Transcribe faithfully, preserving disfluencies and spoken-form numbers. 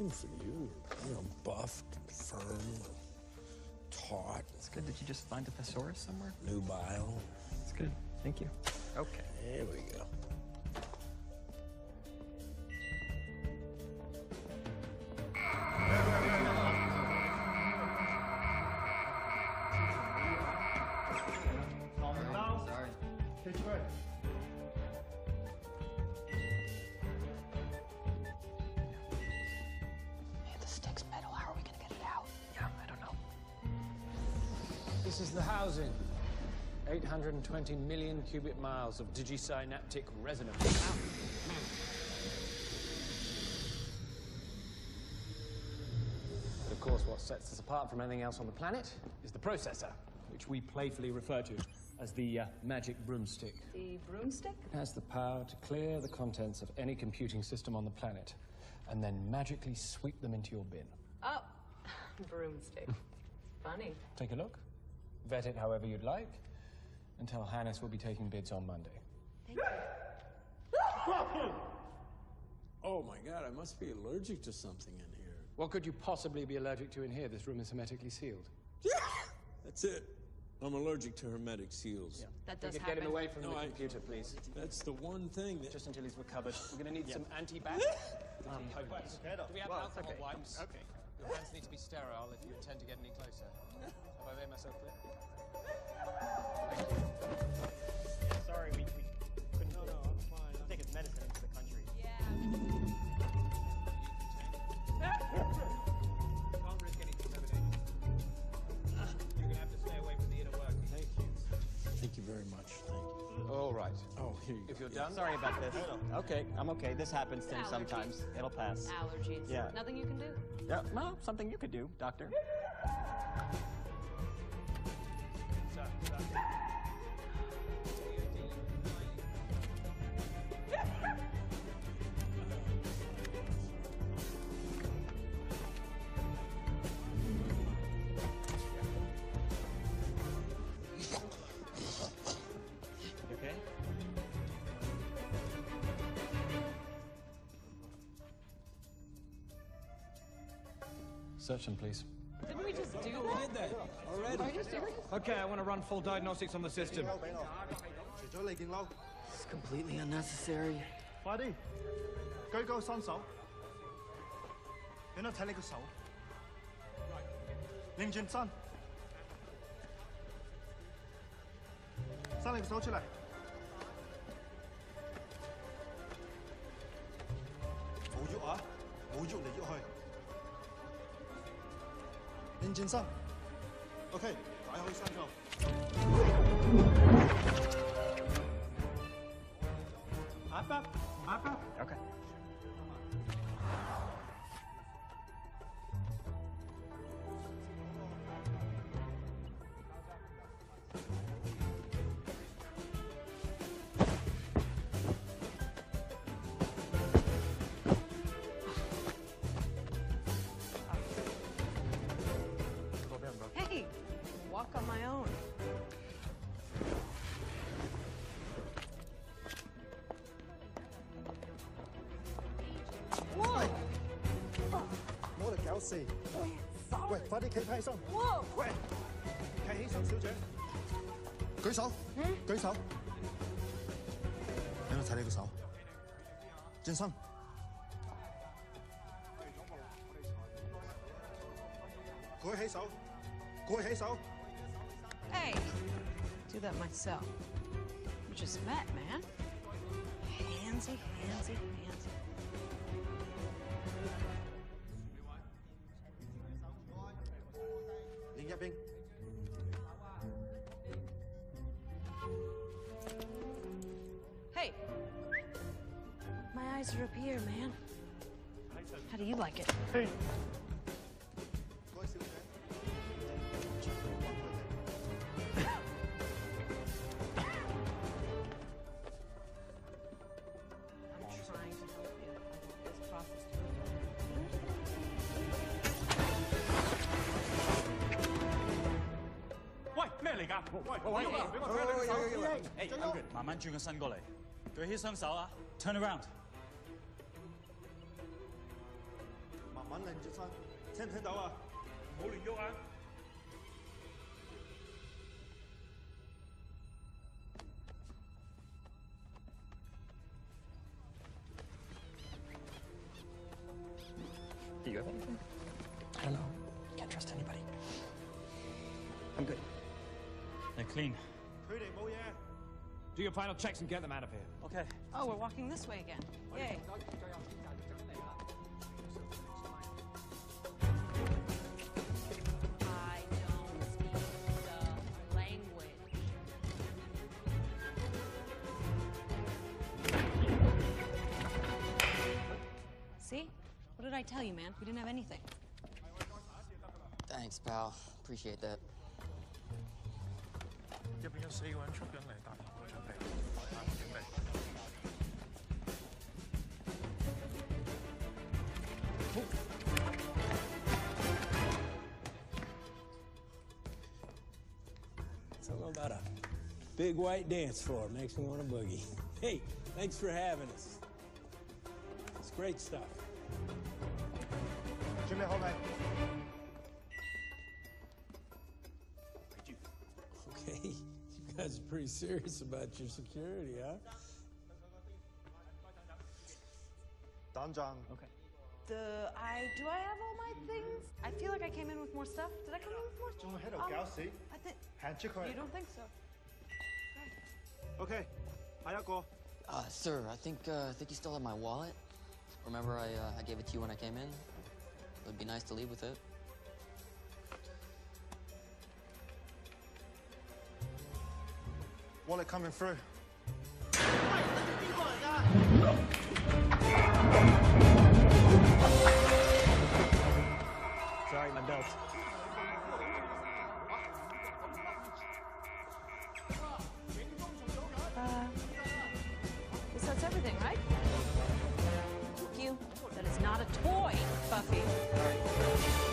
room for you. You know, buffed, firm, taut. It's good. Did you just find a thesaurus somewhere? Nubile. It's good. Thank you. Okay. There we go. Sorry. Hey, the stick's metal. How are we gonna get it out? Yeah, I don't know. This is the housing. eight hundred twenty million cubic miles of digisynaptic resonance. But of course, what sets us apart from anything else on the planet is the processor, which we playfully refer to as the uh, magic broomstick. The broomstick? It has the power to clear the contents of any computing system on the planet and then magically sweep them into your bin. Oh, broomstick. Funny. Take a look. Vet it however you'd like. Until Hannes will be taking bids on Monday. Thank you. Oh my God, I must be allergic to something in here. What could you possibly be allergic to in here? This room is hermetically sealed. That's it. I'm allergic to hermetic seals. Yeah. That We does could happen. get him away from No, the I- computer, please. That's the one thing that... Just until he's recovered. We're going to need some anti-bac. um, potions. Do we have Well, alcohol okay. wipes? Okay. Your hands need to be sterile if you intend to get any closer. Have I made myself clear? Sorry, we, we couldn't no, no, I'm fine. take his medicine into the country. Can't risk any contamination. You're going to have to stay away from the inner workings. Thank you. Thank you very much. Thank you. All right. Oh, here you If go. you're done. Sorry about this. Okay, I'm okay. This happens to him Allergies. sometimes. It'll pass. Allergies. Yeah. Nothing you can do? Yeah, well, something you could do, doctor. You okay? Search them, please. Didn't we just do We that? did that already. Are you serious? Okay, I want to run full diagnostics on the system. It's completely unnecessary. 快啲，舉高雙手，俾我睇你個手，擰轉身，伸你個手出嚟，冇喐啊，冇喐嚟喐去，擰轉身 ，OK， 擺好身做。 Up, up, up, up. Okay. Hey, walk on my own. Whoa! 冇嚟搞事！喂，快啲企起身！ Whoa! 喂，企起身，小姐。舉手，舉手。俾我睇你個手。轉身。舉起手，舉起手。 Hey, do that myself. We just met, man. Handsy, handsy, handsy. Hey, my eyes are up here, man. How do you like it? Hey. I'm trying to help you. This process. 喂，咩嚟㗎？喂，我喐啊！俾我睇下你手。誒，I'm good。慢慢轉個身過嚟，舉起雙手啊 ，turn around。 揾零隻身，聽唔聽到啊？唔好亂喐啊！ Do you have anything? I don't know. Can't trust anybody. I'm good. They're clean. 佢哋冇嘢。 Do your final checks and get them out of here. OK。 Oh, we're walking this way again. Yay. I don't speak the language. See? What did I tell you, man? We didn't have anything. Thanks, pal. Appreciate that. 入邊有四個人出緊嚟，但係冇準備，但冇準備。 Something about a big white dance floor makes me want to boogie. Hey, thanks for having us. It's great stuff. 準備好未？ Okay, you guys are pretty serious about your security, huh? 等陣。 Okay. The I do I have all my things? I feel like I came in with more stuff. Did I come in with more? 仲喺度搞事？ I think 行出佢。 you don't think so. OK，下一個。 Uh, sir, I think uh, I think you still have my wallet. Remember, I uh, I gave it to you when I came in. It would be nice to leave with it. Wallet coming through. Sorry, my belt. Uh, guess that's everything, right? Thank you. That is not a toy, Buffy.